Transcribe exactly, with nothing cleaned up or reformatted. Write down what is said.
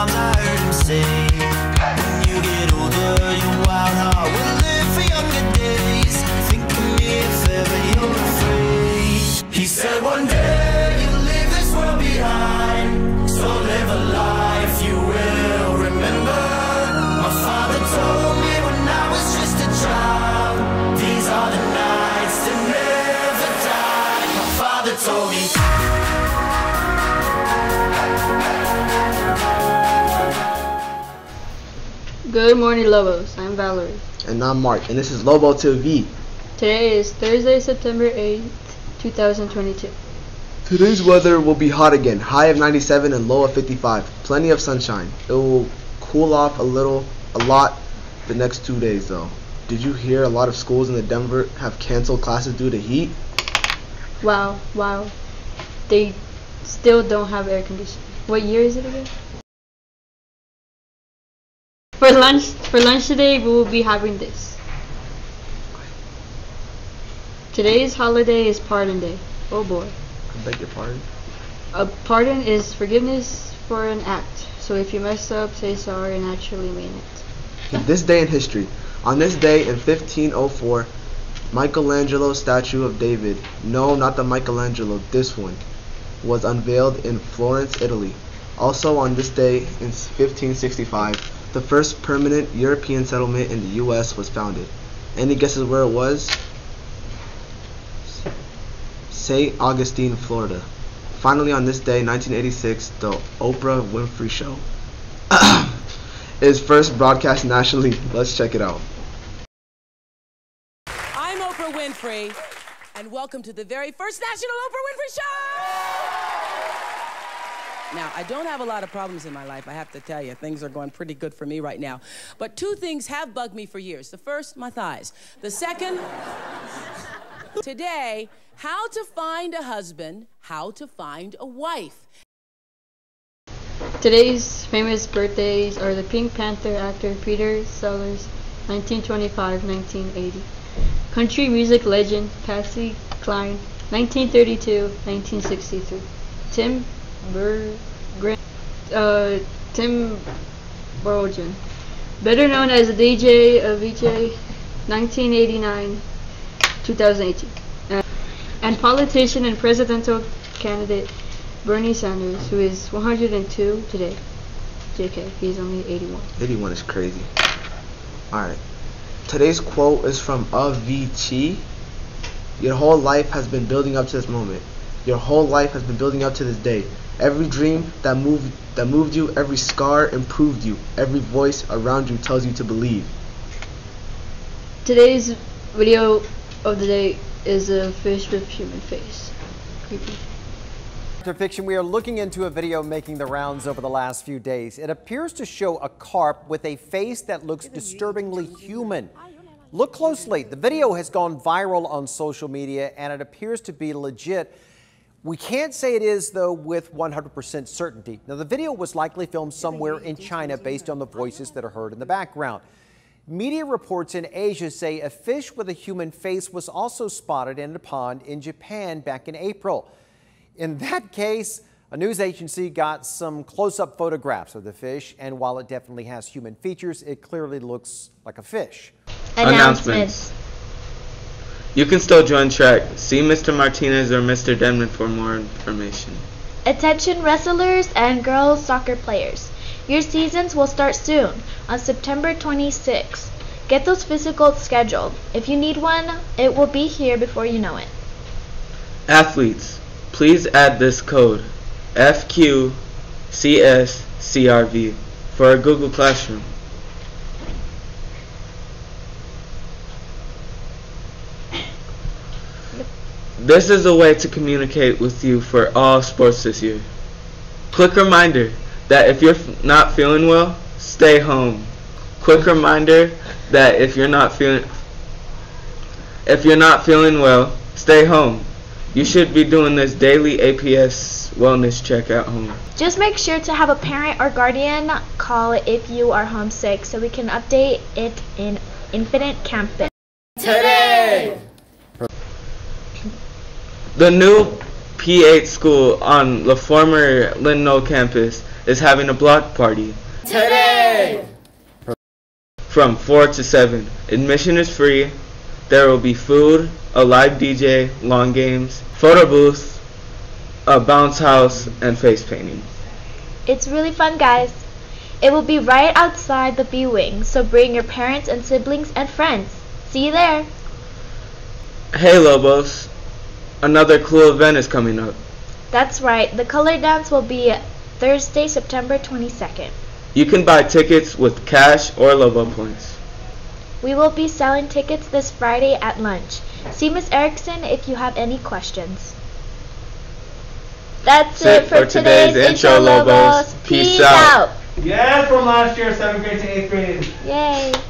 time I heard him say, when you get older, your wild heart will live for younger days. Think of me if ever you're afraid. He said one day you'll leave this world behind, so live a life you will remember. My father told me when I was just a child, these are the nights that never die. My father told me. Good morning, Lobos. I'm Valerie. And I'm Mark, and this is Lobo T V. Today is Thursday, September eighth, two thousand twenty-two. Today's weather will be hot again. High of ninety-seven and low of fifty-five. Plenty of sunshine. It will cool off a little, a lot the next two days though. Did you hear a lot of schools in the Denver have canceled classes due to heat? Wow, wow. They still don't have air conditioning. What year is it again? For lunch, for lunch today, we will be having this. Today's holiday is Pardon Day. Oh boy. I beg your pardon? A pardon is forgiveness for an act. So if you mess up, say sorry and actually mean it. This day in history. On this day in fifteen oh four, Michelangelo's statue of David, no, not the Michelangelo, this one, was unveiled in Florence, Italy. Also on this day in fifteen sixty-five, the first permanent European settlement in the U S was founded. Any guesses where it was? Saint Augustine, Florida. Finally, on this day, nineteen eighty-six, the Oprah Winfrey Show is first broadcast nationally. Let's check it out. I'm Oprah Winfrey, and welcome to the very first National Oprah Winfrey Show! Now, I don't have a lot of problems in my life, I have to tell you. Things are going pretty good for me right now. But two things have bugged me for years. The first, my thighs. The second, today, how to find a husband, how to find a wife. Today's famous birthdays are the Pink Panther actor Peter Sellers, nineteen twenty-five to nineteen eighty. Country music legend Patsy Cline, nineteen thirty-two to nineteen sixty-three. Tim Bergren, uh, Tim Bergren, better known as a D J of V J, nineteen eighty-nine to two thousand eighteen. Uh, and politician and presidential candidate Bernie Sanders, who is one hundred two today. J K, he's only eighty-one. eighty-one is crazy. Alright. Today's quote is from Avicii. Your whole life has been building up to this moment. Your whole life has been building up to this day. Every dream that moved that moved you, every scar improved you. Every voice around you tells you to believe. Today's video of the day is a fish with human face. Creepy. After fiction, we are looking into a video making the rounds over the last few days. It appears to show a carp with a face that looks disturbingly human. Look closely. The video has gone viral on social media and it appears to be legit. We can't say it is, though, with one hundred percent certainty. Now, the video was likely filmed somewhere in China based on the voices that are heard in the background. Media reports in Asia say a fish with a human face was also spotted in a pond in Japan back in April. In that case, a news agency got some close-up photographs of the fish, and while it definitely has human features, it clearly looks like a fish. Announcements. You can still join track. See Mister Martinez or Mister Denman for more information. Attention wrestlers and girls soccer players. Your seasons will start soon, on September twenty-sixth. Get those physicals scheduled. If you need one, it will be here before you know it. Athletes, please add this code, F Q C S C R V, for our Google Classroom. This is a way to communicate with you for all sports this year. Quick reminder that if you're f not feeling well, stay home. Quick reminder that if you're not feeling if you're not feeling well, stay home. You should be doing this daily A P S wellness check at home. Just make sure to have a parent or guardian call if you are homesick so we can update it in Infinite Campus. Today! The new P eight school on the former Lynn Knoll campus is having a block party. Today! From four to seven. Admission is free. There will be food, a live D J, lawn games, photo booth, a bounce house, and face painting. It's really fun, guys. It will be right outside the B-Wing, so bring your parents and siblings and friends. See you there. Hey Lobos, another cool event is coming up. That's right. The color dance will be Thursday, September twenty-second. You can buy tickets with cash or Lobo points. We will be selling tickets this Friday at lunch. See Miss Erickson if you have any questions. That's it for today's intro, Lobos. Peace out. Yes, from last year, seventh grade to eighth grade. Yay.